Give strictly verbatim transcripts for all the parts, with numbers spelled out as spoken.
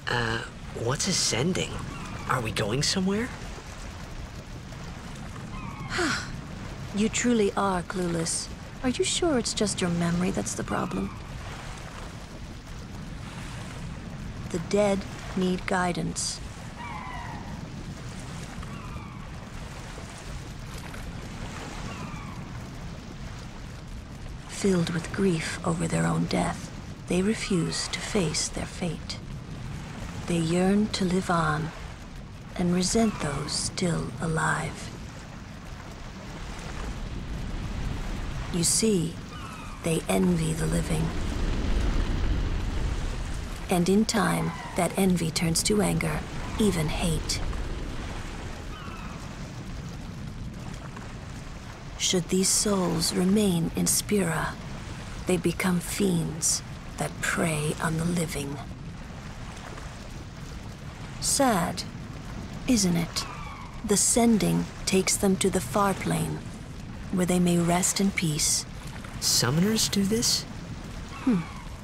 Uh, what's ascending? Are we going somewhere? You truly are clueless. Are you sure it's just your memory that's the problem? The dead need guidance. Filled with grief over their own death, they refuse to face their fate. They yearn to live on and resent those still alive. You see, they envy the living. And in time, that envy turns to anger, even hate. Should these souls remain in Spira, they become fiends that prey on the living. Sad, isn't it? The sending takes them to the far plane, where they may rest in peace. Summoners do this? Hmm.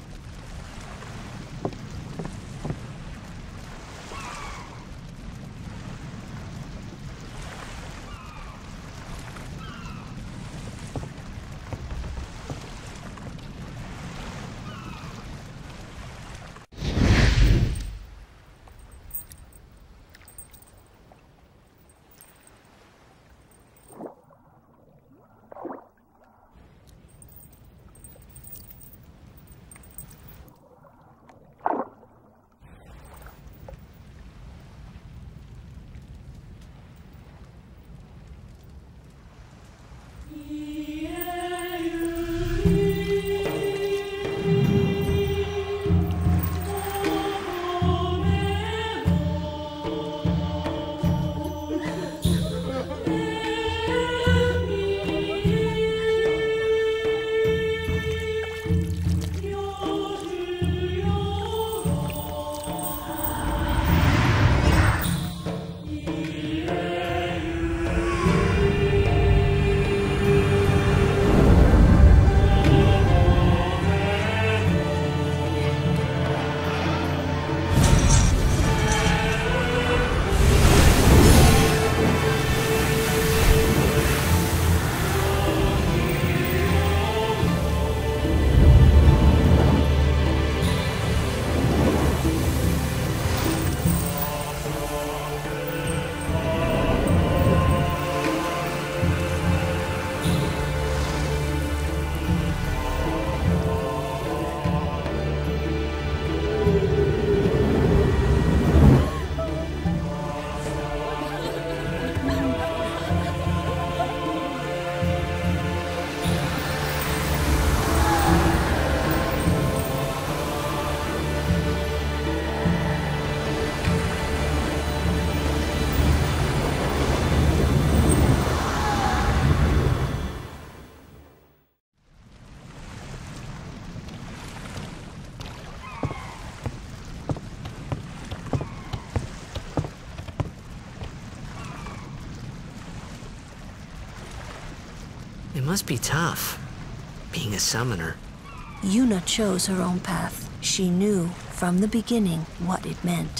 It must be tough, being a summoner. Yuna chose her own path. She knew from the beginning what it meant.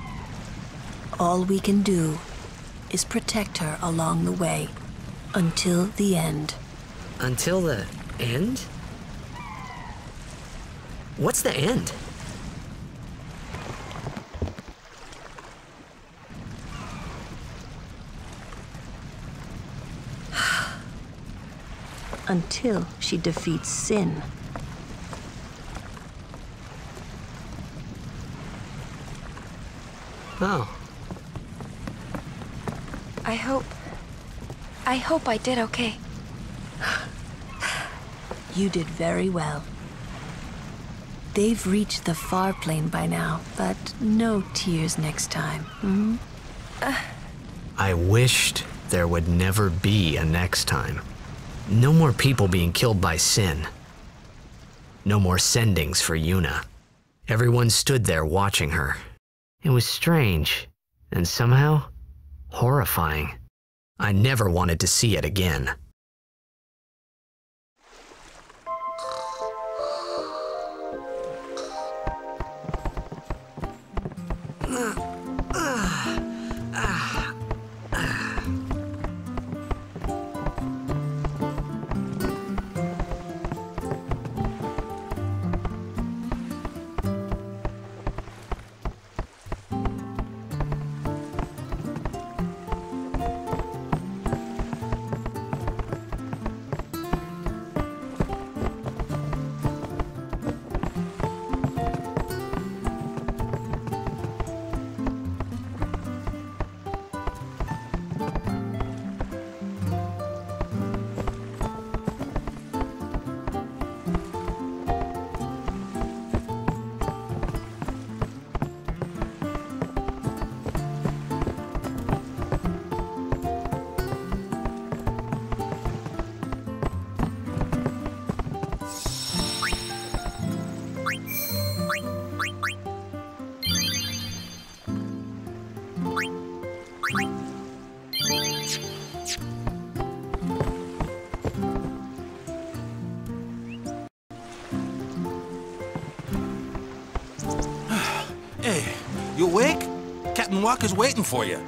All we can do is protect her along the way, until the end. Until the end? What's the end? Until she defeats sin. Oh. I hope... I hope I did okay. You did very well. They've reached the far plane by now, but no tears next time, hmm? Uh. I wished there would never be a next time. No more people being killed by sin. No more sendings for Yuna. Everyone stood there watching her. It was strange, and somehow horrifying. I never wanted to see it again. Hey, you awake? Captain Walker's waiting for you.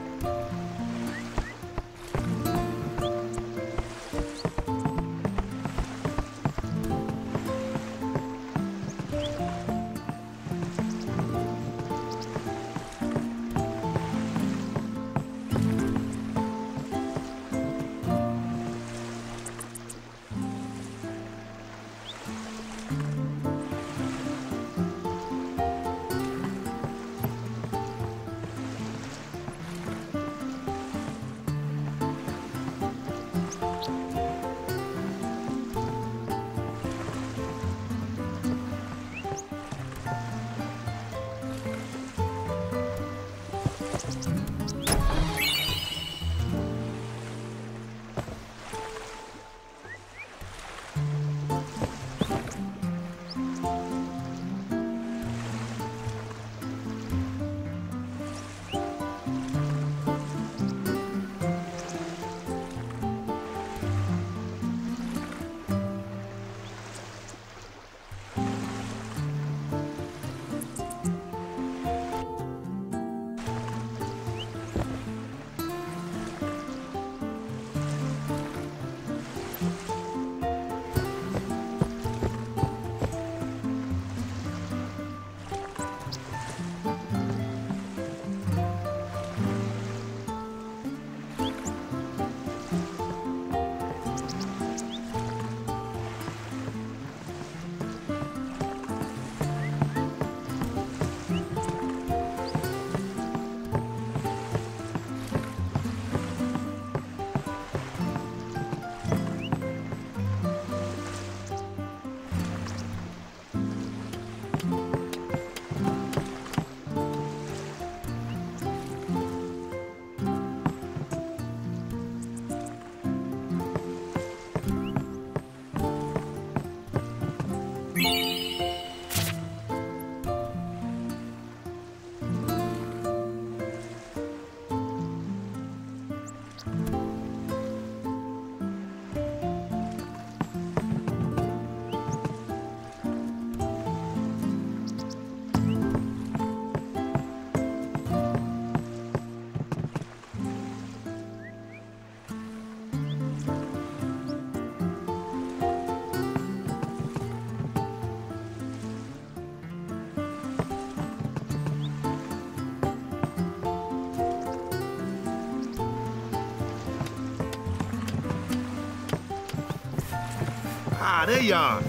Ah, there you are.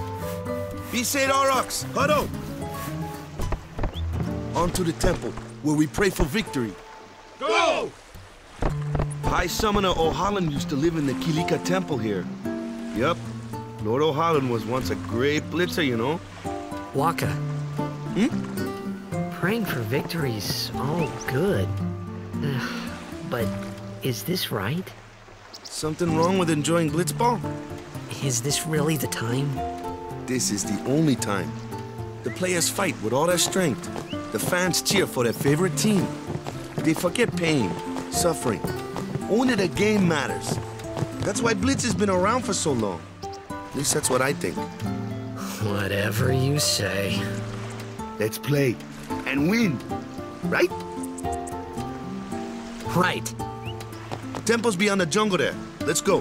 Be Saint Aurochs, huddle! On to the temple, where we pray for victory. Go! High Summoner O'Halloran used to live in the Kilika Temple here. Yup, Lord O'Halloran was once a great blitzer, you know. Wakka. Hmm? Praying for victory's all good. But is this right? Something wrong with enjoying Blitzball? Is this really the time? This is the only time. The players fight with all their strength. The fans cheer for their favorite team. They forget pain, suffering. Only the game matters. That's why Blitz has been around for so long. At least that's what I think. Whatever you say. Let's play and win. right? Right. Temple's beyond the jungle there. Let's go.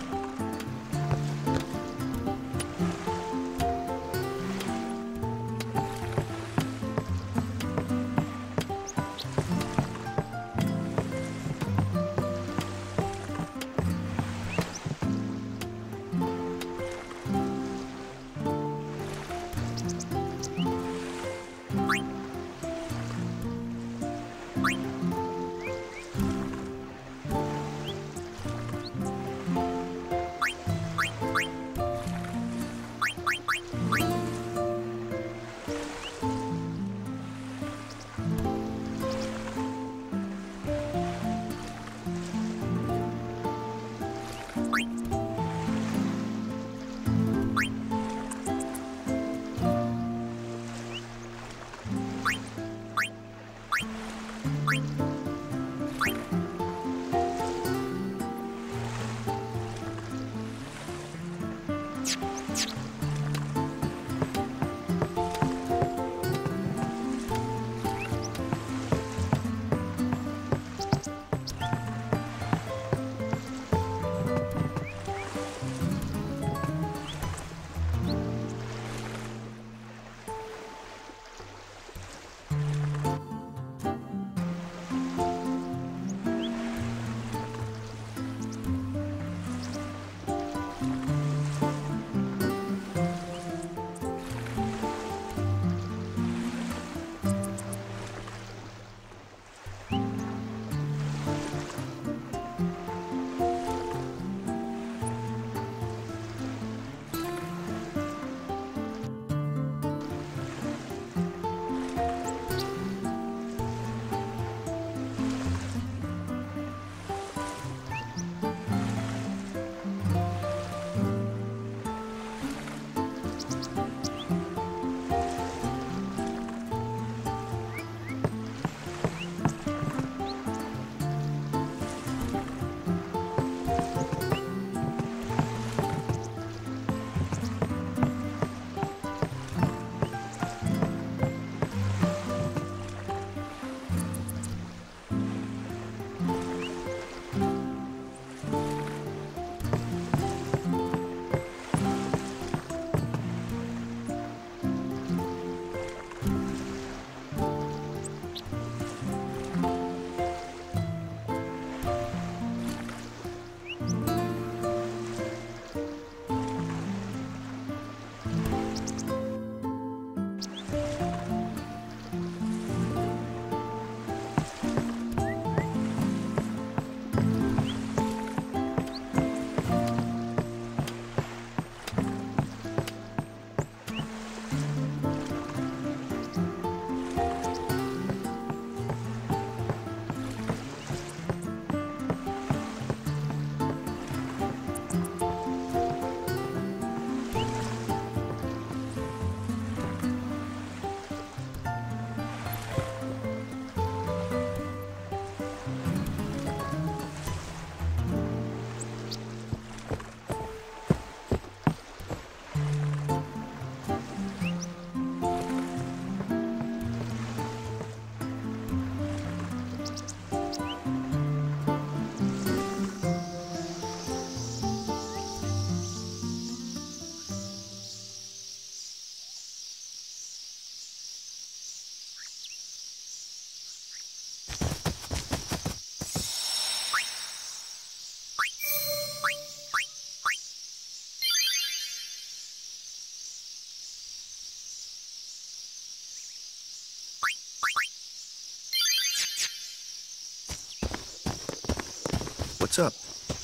What's up?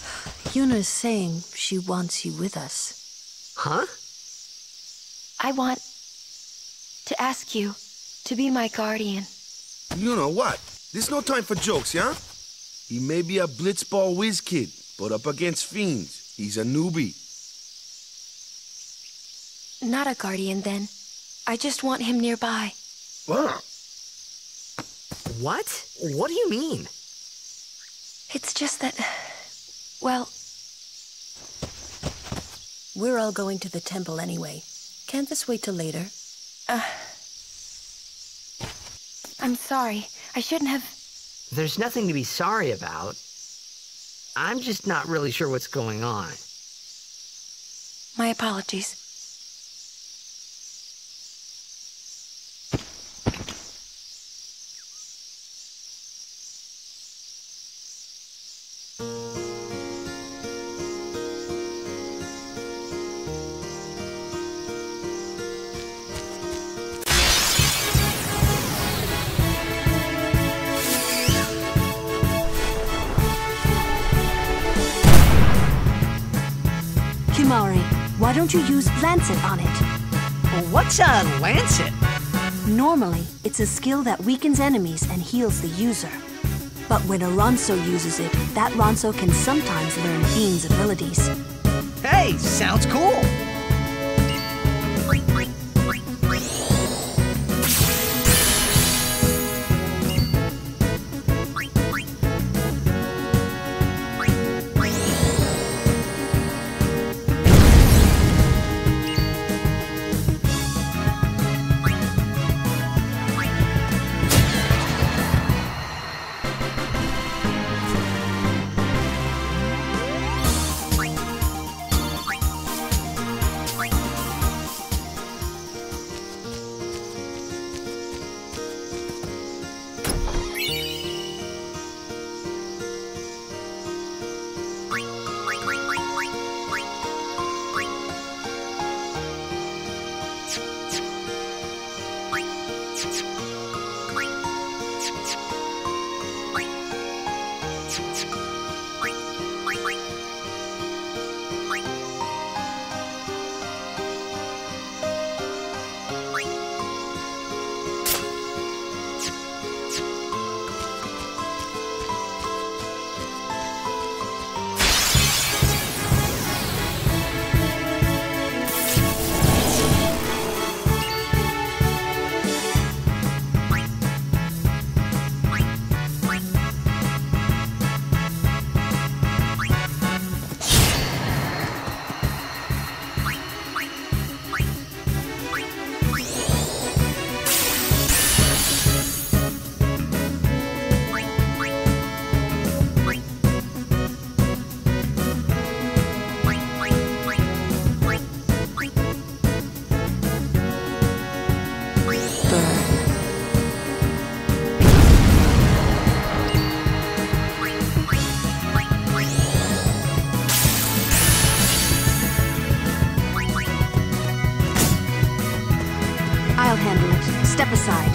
Yuna's saying she wants you with us. Huh? I want to ask you to be my guardian. You know what? There's no time for jokes, yeah? He may be a blitzball whiz kid, but up against fiends, he's a newbie. Not a guardian, then. I just want him nearby. What? What? What do you mean? It's just that... well... We're all going to the temple anyway. Can't this wait till later? Uh... I'm sorry. I shouldn't have... There's nothing to be sorry about. I'm just not really sure what's going on. My apologies. Kimahri, why don't you use Lancet on it? Well, what's a Lancet? Normally, it's a skill that weakens enemies and heals the user. But when a Ronso uses it, that Ronso can sometimes learn Bean's abilities. Hey, sounds cool! I'll handle it. Step aside.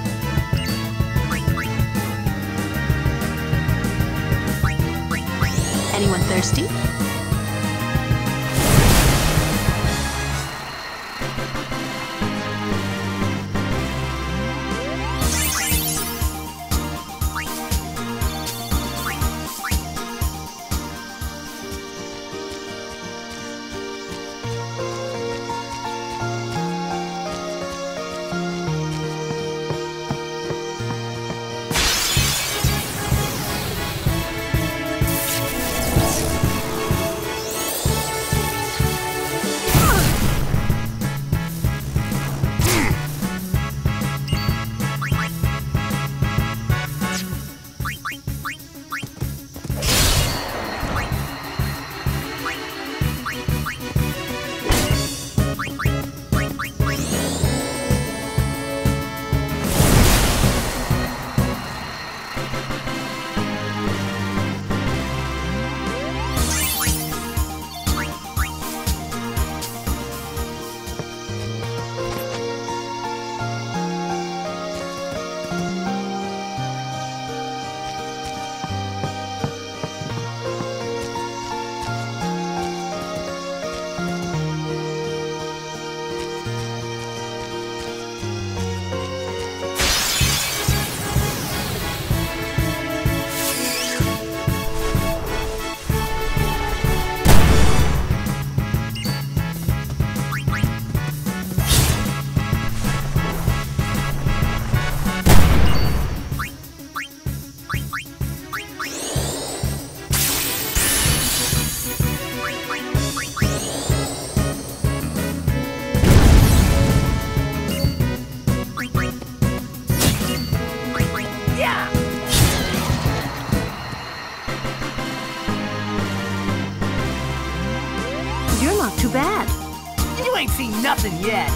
Anyone thirsty? seen nothing yet.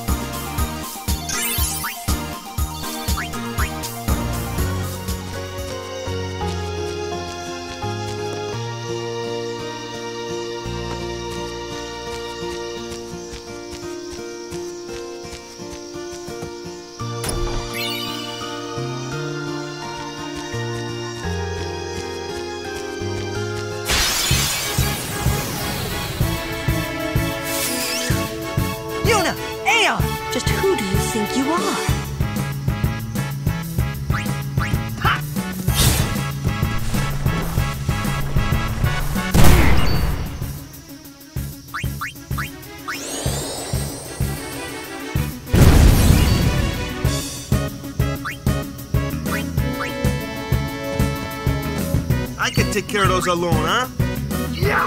Yuna! Aeon! Just who do you think you are? Ha! I can take care of those alone, huh? Yeah!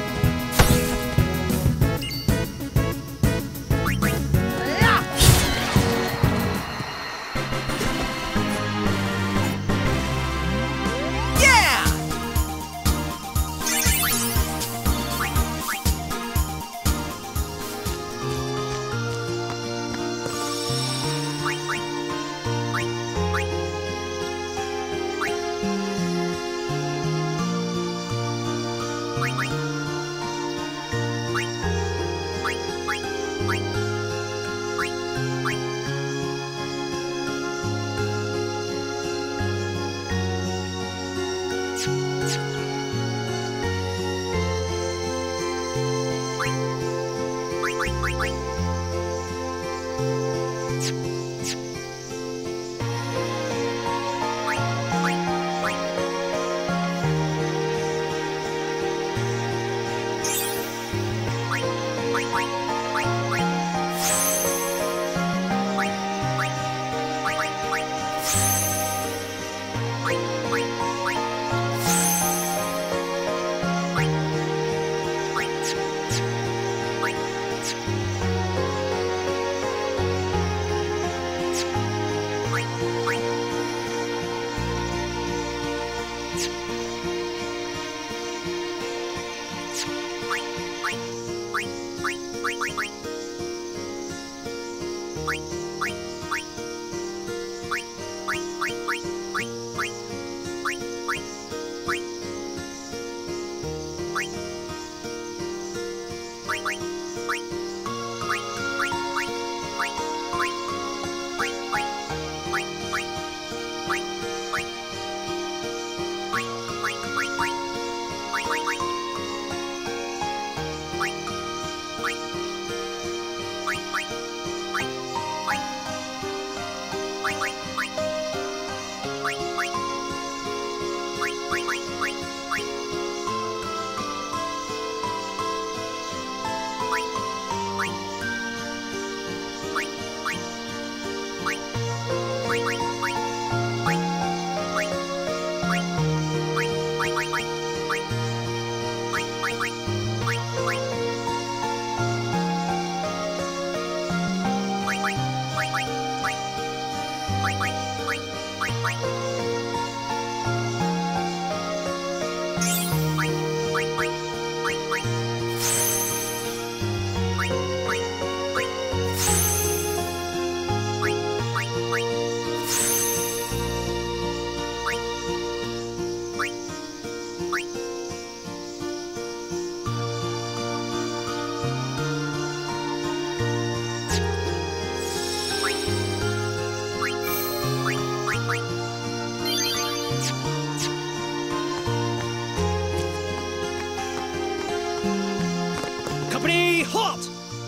Company, halt!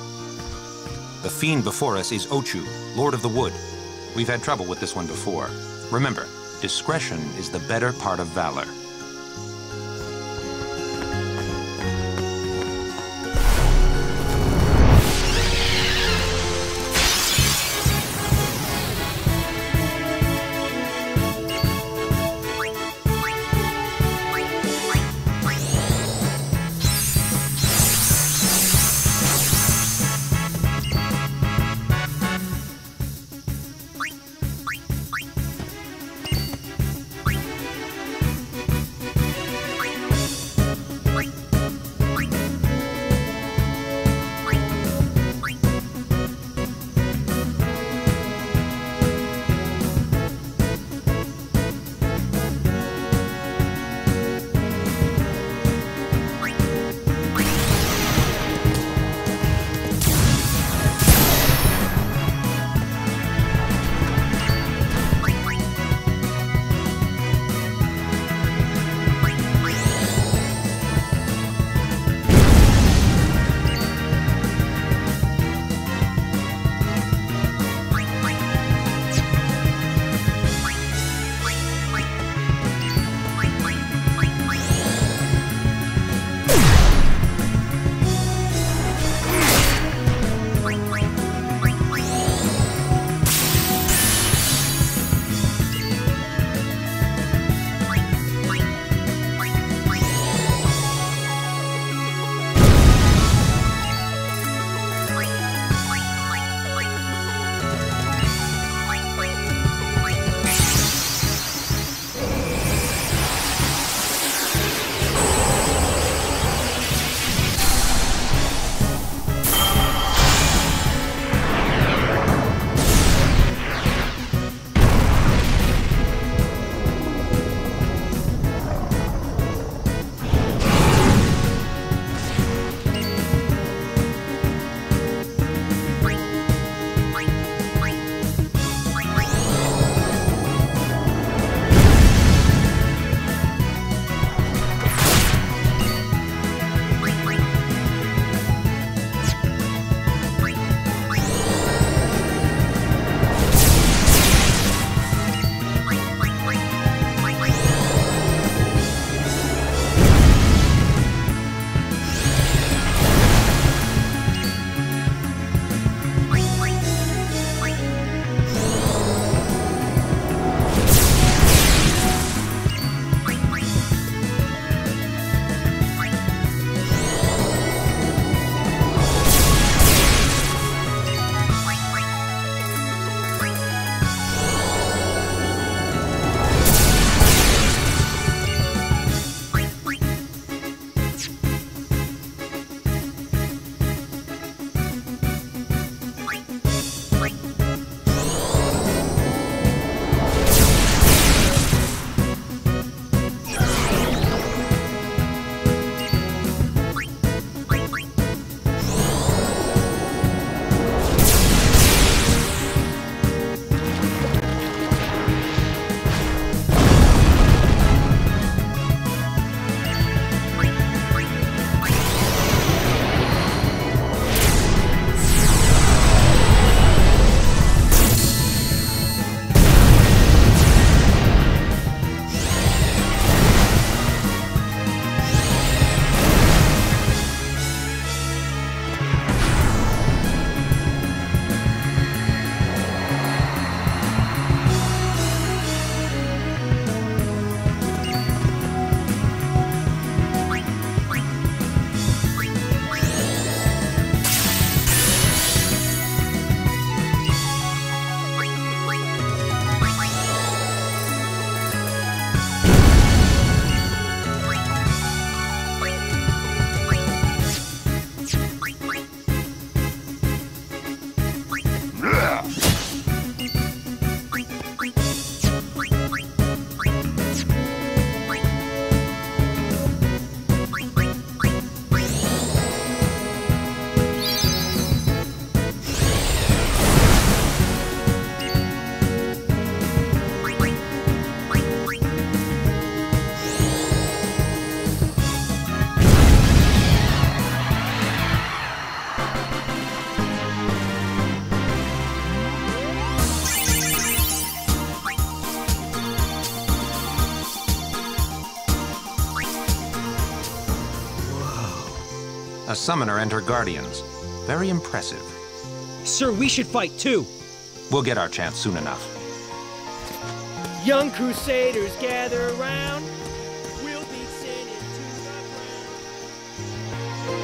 The fiend before us is Ochu, Lord of the Wood. We've had trouble with this one before. Remember, discretion is the better part of valor. A summoner and her guardians. Very impressive. Sir, we should fight too. We'll get our chance soon enough. Young Crusaders gather around. We'll beat sin into the ground.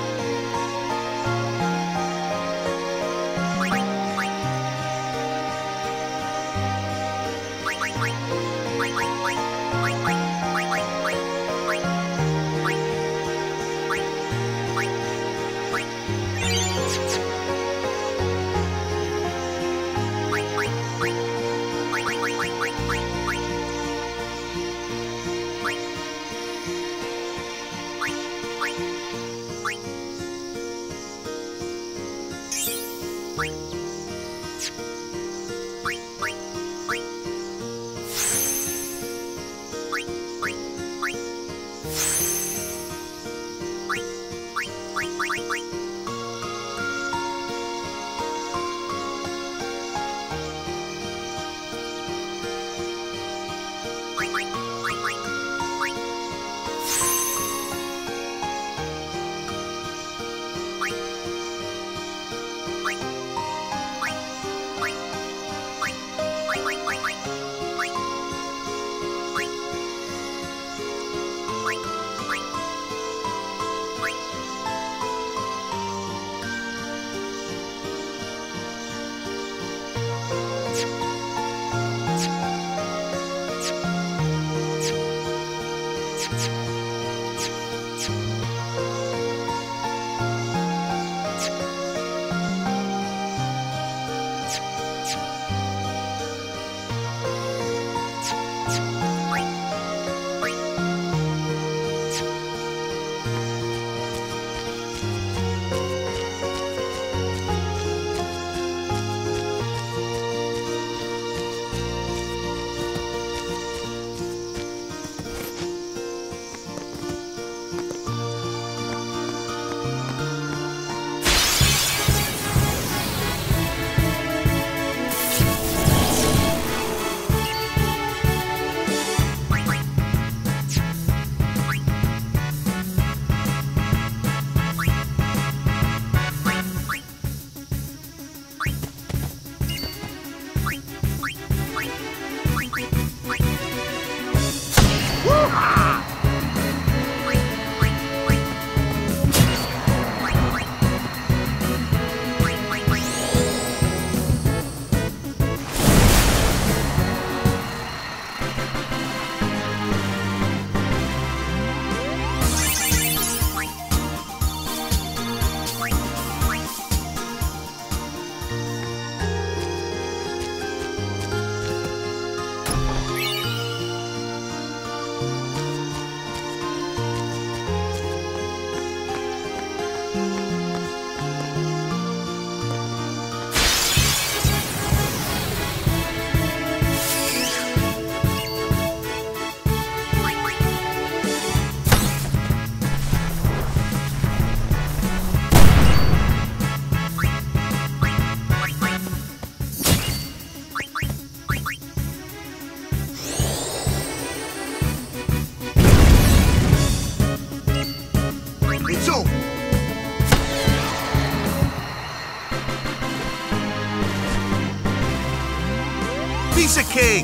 Piece of cake!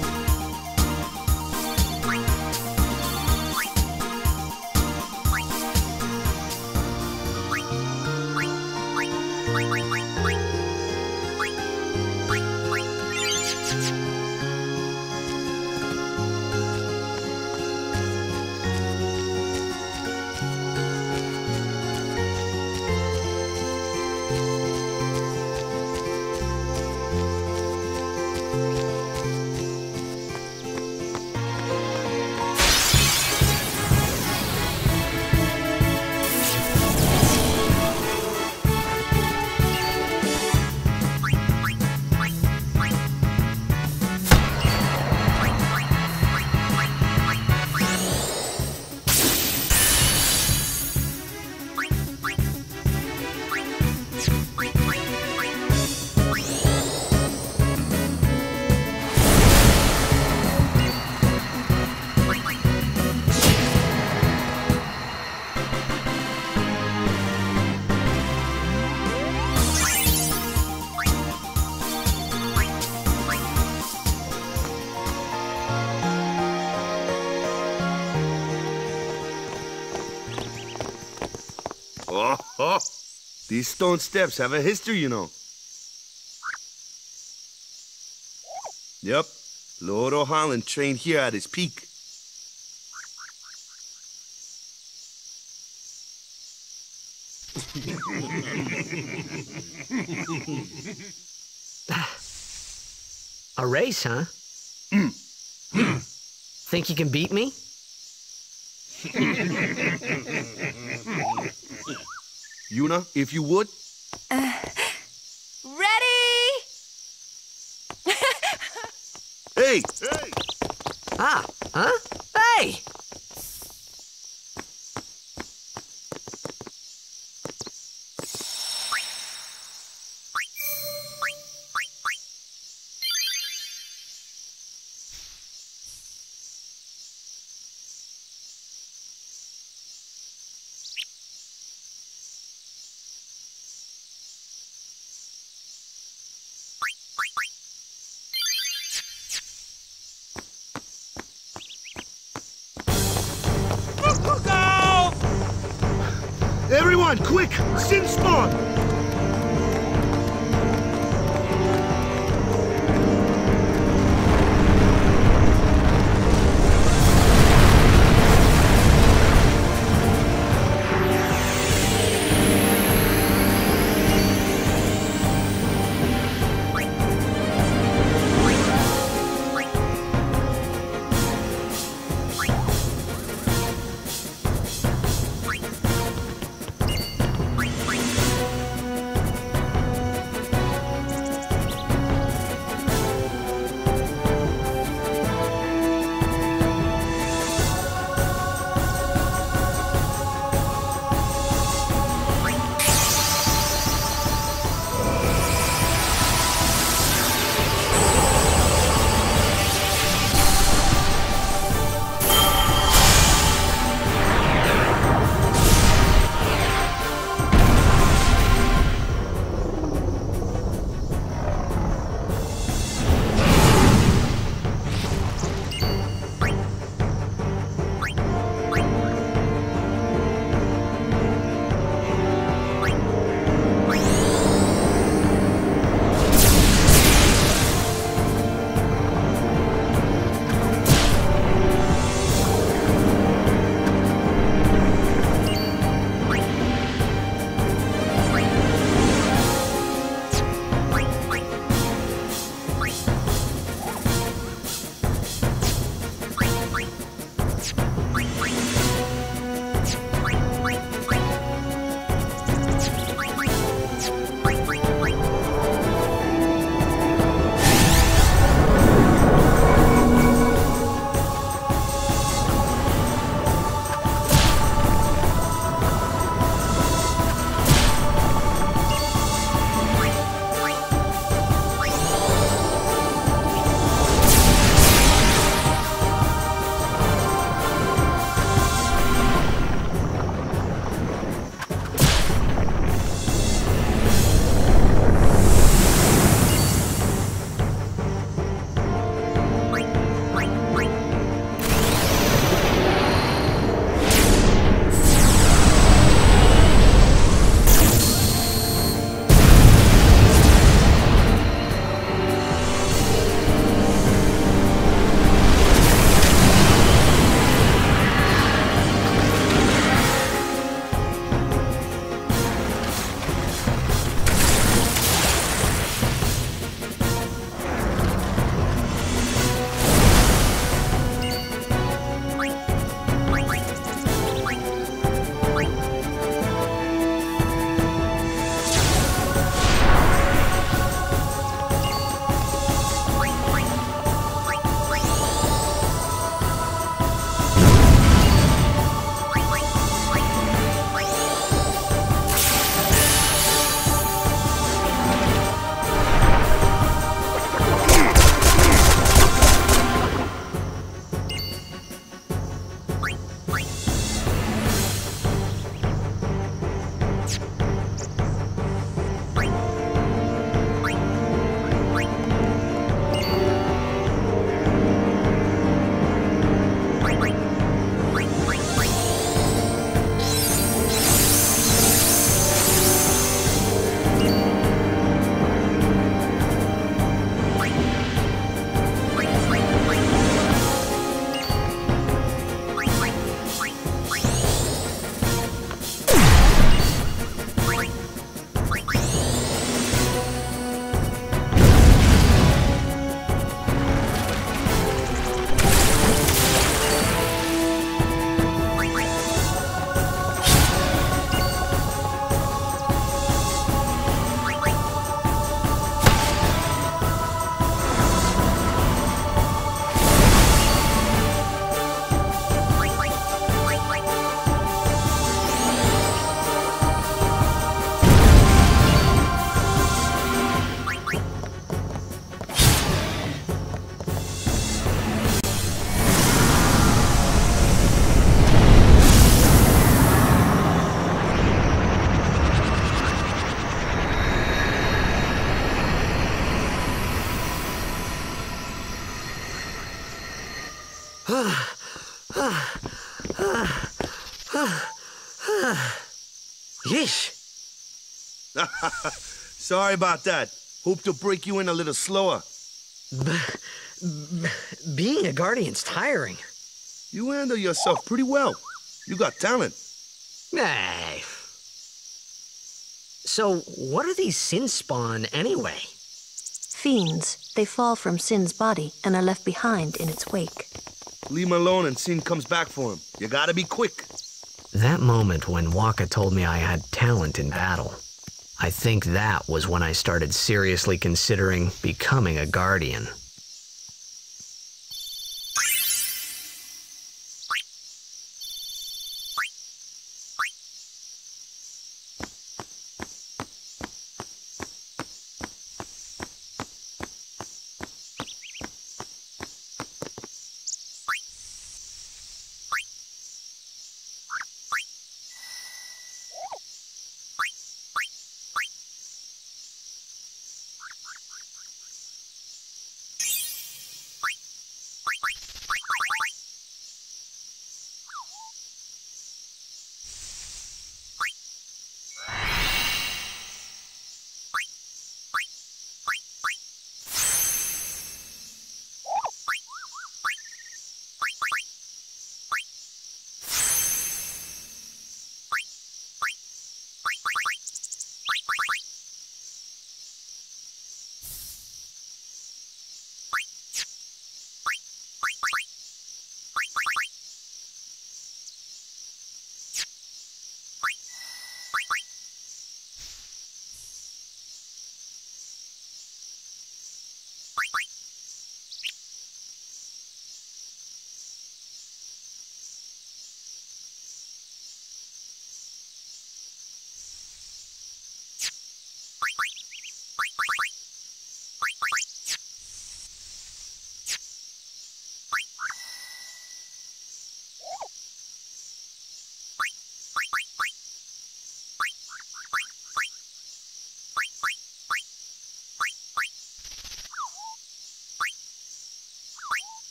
Oh, oh. These stone steps have a history, you know. Yep, Lord O'Holland trained here at his peak. A race, huh? Think you can beat me? Yuna, if you would. Uh, ready? Hey! Hey! Ah, huh? Hey! Everyone, quick! Sin spawn! Yeesh. Sorry about that. Hope to break you in a little slower. B b being a guardian's tiring. You handle yourself pretty well. You got talent. Hey. So, what are these sin spawn anyway? Fiends. They fall from Sin's body and are left behind in its wake. Leave him alone and Sin comes back for him. You gotta be quick. That moment when Wakka told me I had talent in battle, I think that was when I started seriously considering becoming a guardian.